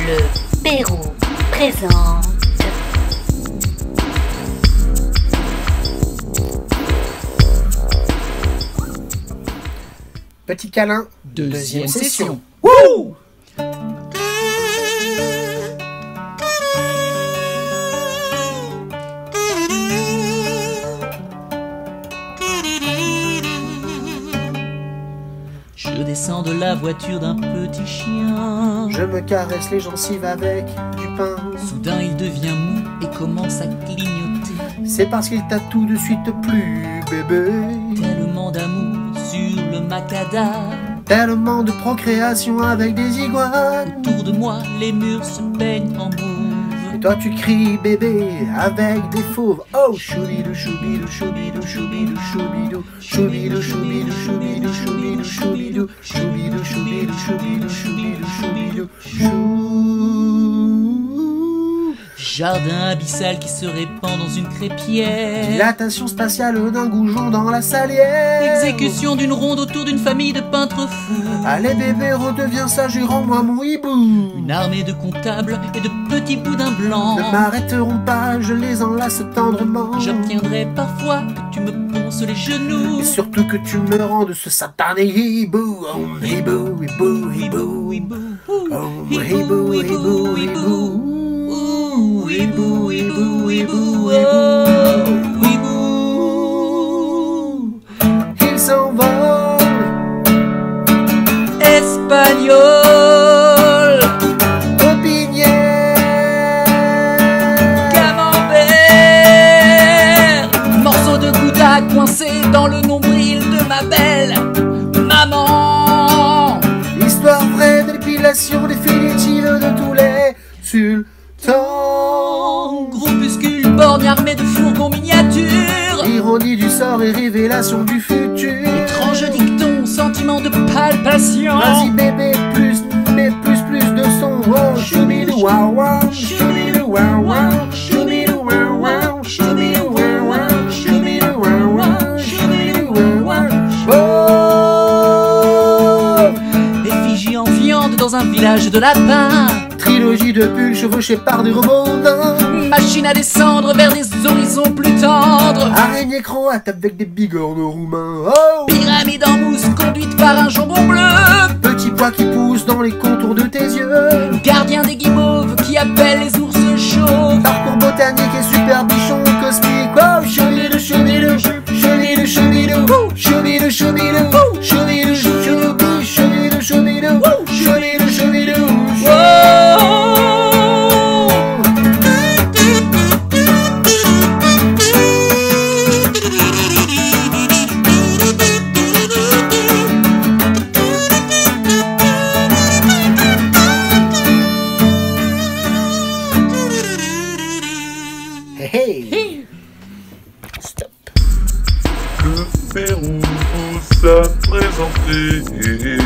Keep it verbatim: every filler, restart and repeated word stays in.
Le Pérou présente. Petit câlin, Deuxième, deuxième session. session. Wouh! Je descends de la voiture d'un petit chien. Je me caresse les gencives avec du pain. Soudain il devient mou et commence à clignoter. C'est parce qu'il t'a tout de suite plu, bébé. Tellement d'amour sur le macadam. Tellement de procréation avec des iguanes. Autour de moi les murs se peignent en mauve. Et toi tu cries bébé avec des fauves. Oh choubidou choubidou choubidou choubidou choubidou choubidou choubidou choubidou choubidou choubidou choubidou choubidou choubidou choubidou choubidou chou. Jardin abyssal qui se répand dans une crêpière. Dilatation spatiale d'un goujon dans la salière. Exécution d'une ronde autour d'une famille de peintres fous. Allez bébé redeviens sage et rends-moi mon hibou. Une armée de comptables et de petits boudins blancs. Ne m'arrêteront pas, je les enlace tendrement. J'obtiendrai parfois que tu me ponces les genoux. Et surtout que tu me rendes ce satané hibou. Oh hibou, hibou, hibou. Hibou, Oh hibou, hibou, hibou. Hibou, hibou, hibou, oh, hibou. Il s'envole. Espagnol. Opinière. Camembert. Morceau de gouda coincé dans le nombril de ma belle maman. Histoire vraie de l'épilation définitive de tous les sultans. Groupuscule borgne armé de fourgons miniatures. Ironie du sort et révélation du futur. Étrange dicton, sentiment de palpation. Vas-y bébé, plus, mais plus, plus de son. Oh, choubidou, waouh, waouh, choubidou, waouh, waouh, choubidou, waouh, waouh, choubidou, waouh, waouh, choubidou, waouh, waouh, choubidou, waouh, waouh. Oh, Effigie en viande dans un village de lapins. trilogie de bulles chevauchées par des rhododendrons. Machine à descendre vers des horizons plus tendres. Araignée croate avec des bigornes roumains. Oh, Pyramide en mousse conduite par un jambon bleu. petit pois qui pousse dans les contours de tes yeux. Gardien des guimauves qui appelle les ours chauves. Parcours botanique et super bichon cosmique. Oh, choubidou, choubidou, choubidou, choubidou, choubidou, choubidou, choubidou, choubidou, choubidou, choubidou, choubidou, choubidou. Hey, hey. Stop. Le Pérou vous a présenté